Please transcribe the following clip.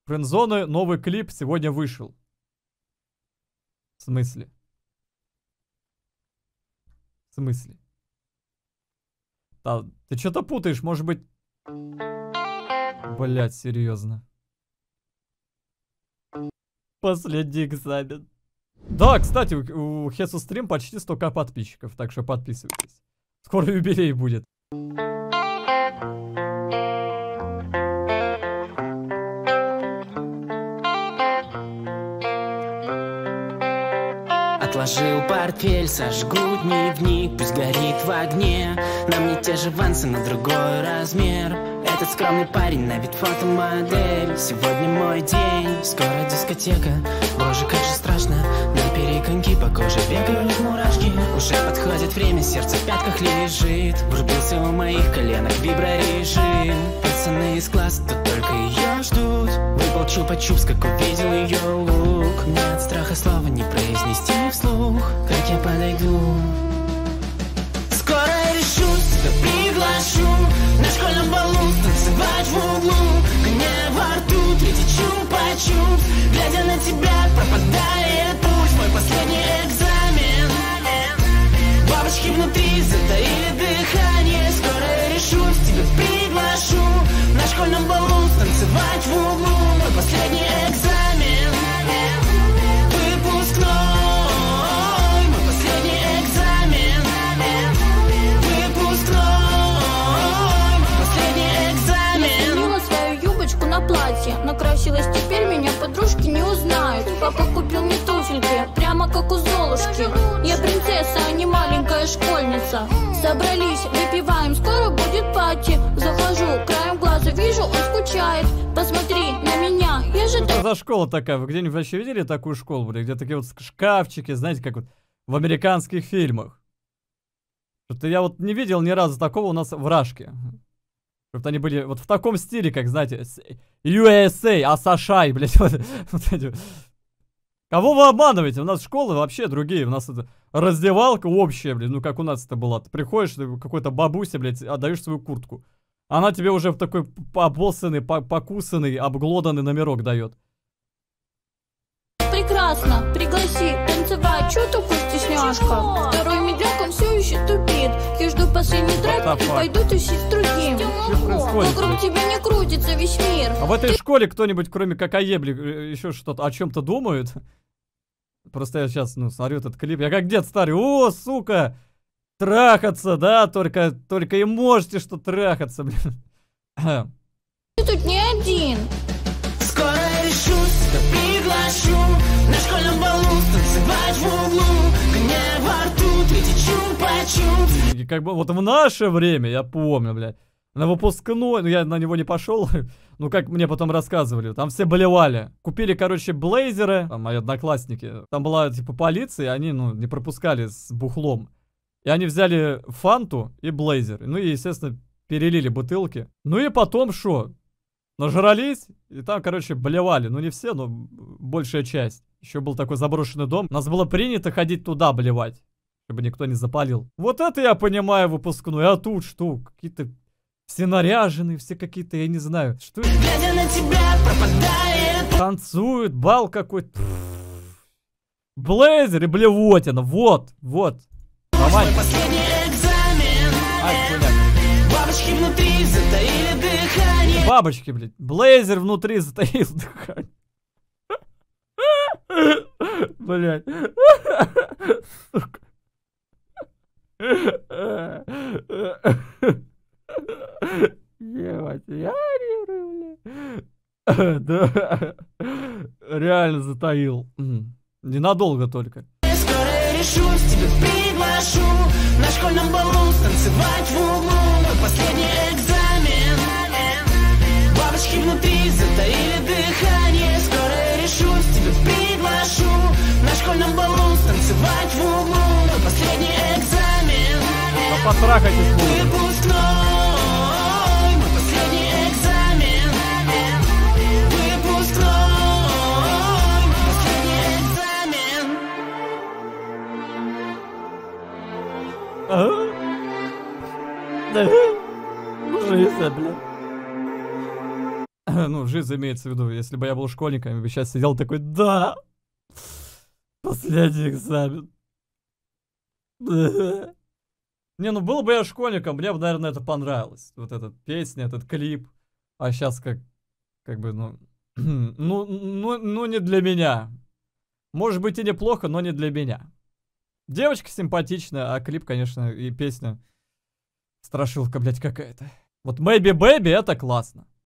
Френдзоны, новый клип сегодня вышел. В смысле? В смысле? Да, ты что-то путаешь, может быть... Блять, серьезно. Последний экзамен. Да, кстати, у Хесу стрим почти 100к подписчиков, так что подписывайтесь. Скоро юбилей будет. Отложил портфель, сожгу дневник, пусть горит в огне. На мне те же вансы, но другой размер. Этот скромный парень на вид фотомодель. Сегодня мой день, скоро дискотека. Боже, как же страшно, на перегонки по коже бегают мурашки. Уже подходит время, сердце в пятках лежит. Врубился у моих коленок виброрежим. Пацаны из класса тут только ее ждут. Выпал чупа-чупс, как увидел ее лук. Мне от страха слова не произнести вслух, как я подойду. Скоро я решусь, тебя приглашу на школьном балу танцевать в углу. Гоняя во рту третий чупа-чупс. Глядя на тебя, пропадает путь. Мой последний экзамен. Бабочки внутри затаили дыхание. Скоро я решусь, тебя приглашу на школьном балу танцевать в углу. Мой последний экзамен. Выпускной. Мой последний экзамен. Выпускной. На платье накрасилась, теперь меня подружки не узнают. Папа купил мне туфельки, прямо как у Золушки. Я принцесса, а не маленькая школьница. Собрались, выпиваем, скоро будет пати. Захожу, краем глаза вижу, он скучает. Посмотри на меня, я же... Что за школа такая? Вы где-нибудь вообще видели такую школу, блин? Где такие вот шкафчики, знаете, как вот в американских фильмах. Что-то я вот не видел ни разу такого у нас в Рашке. Чтобы они были вот в таком стиле, как, знаете, USA, Асашай, блядь, вот эти. Кого вы обманываете? У нас школы вообще другие. У нас это раздевалка общая, блядь, ну как у нас это было. Ты приходишь, ты какой-то бабусе, блядь, отдаешь свою куртку. Она тебе уже в такой обоссанный, покусанный, обглоданный номерок дает. Прекрасно, пригласи танцевать, чё такой стесняшка? Второй медляк, он все еще тупит. Я жду последний трек и пойду тусить с другим. Вокруг тебя не крутится весь мир. А в этой школе кто-нибудь, кроме как Аебли, еще что-то о чем-то думает? Просто я сейчас, ну, смотрю этот клип. Я как дед старый. О, сука! Трахаться, да? Только и можете что трахаться, блин. Ты тут не один. Скоро я решусь, тебя приглашу на школьном балу танцевать в углу. Гоняя во рту третий чупа-чупс. И как бы вот в наше время, я помню, блядь, на выпускной, ну я на него не пошел, ну как мне потом рассказывали, там все болевали. Купили, короче, блейзеры, там мои одноклассники. Там была типа полиция, и они, ну, не пропускали с бухлом. И они взяли фанту и блейзер. Ну и, естественно, перелили бутылки. Ну и потом шо? Нажрались, и там, короче, болевали. Ну, не все, но большая часть. Еще был такой заброшенный дом. У нас было принято ходить туда болевать, чтобы никто не запалил. Вот это я понимаю выпускной. А тут что? Какие-то все наряженные, все какие-то, я не знаю. Что это? Глядя на тебя, пропадает. Танцуют, бал какой-то. Блейзер и блевотина. Вот, вот. Давай. Последний экзамен. Ай, блядь. Бабочки внутри затаили дыхание. Бабочки, блядь. Блейзер внутри затаил дыхание. Блядь. Сука. Ебать, я реагирую, бля. Да. Реально затаил. Ненадолго только. Скоро я решусь, тебя приглашу на школьном балу танцевать в углу. Мой последний экзамен. Бабочки внутри затаили дыхание. Скоро я решусь, тебя приглашу на школьном балу танцевать в углу. Мой последний экзамен. Да потрахайтесь, блядь. Выпускной. Мой последний экзамен. Выпускной. Мой последний экзамен. Да. Жизнь, блядь. ну, жизнь имеется в виду. Если бы я был школьником, я бы сейчас сидел такой, да, последний экзамен. Не, ну был бы я школьником, мне бы, наверное, это понравилось. Вот эта песня, этот клип. А сейчас как бы, ну, ну, не для меня. Может быть и неплохо, но не для меня. Девочка симпатичная, а клип, конечно, и песня страшилка, блядь, какая-то. Вот Maybe Baby это классно.